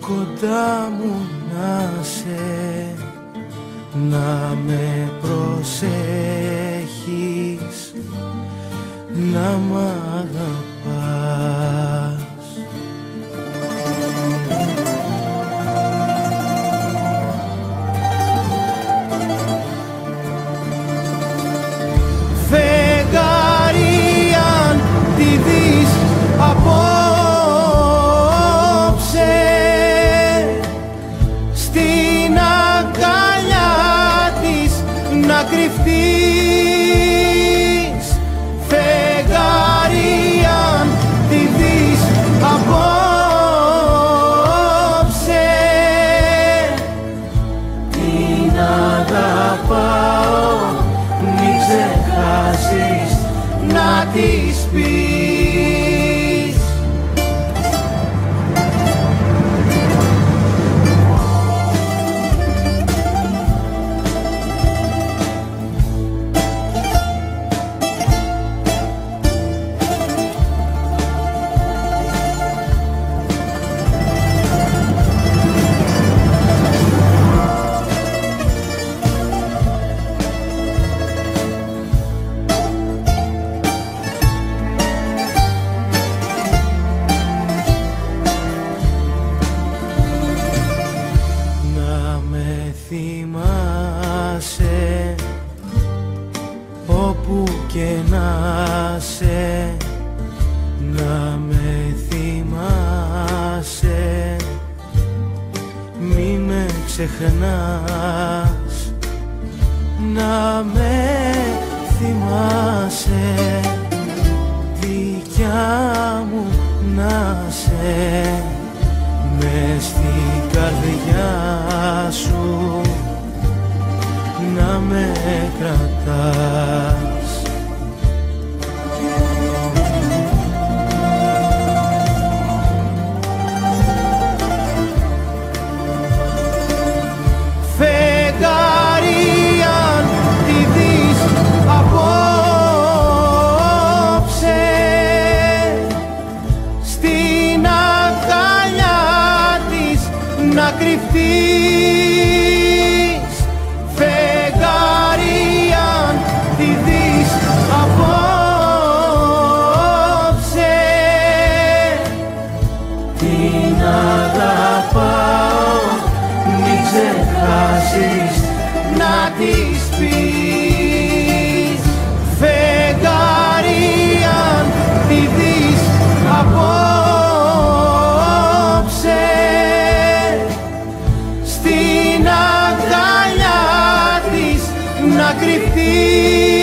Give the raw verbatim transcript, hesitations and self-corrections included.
κοντά μου να σε, να με προσέχεις, να μ' αγαπάς. Φεγγάρι αν τη δεις απόψε, στην αγκαλιά της να κρυφτείς. Φεγγάρι αν τη δεις απόψε, την αγαπάω, μη ξεχάσεις να της πεις. Θυμάσαι όπου και να σε, να με θυμάσαι, μη με ξεχνάς, να με θυμάσαι, δικιά μου να σε, μες στην καρδιά σου να με κρατάς. Φεγγάρι αν τη δεις απόψε, στην αγκαλιά της να κρυφτείς. Φεγγάρι αν τη δεις απόψε, την αγαπάω, μη ξεχάσεις να της πεις. Φεγγάρι αν τη δεις απόψε, στην αγκαλιά της να κρυφτείς.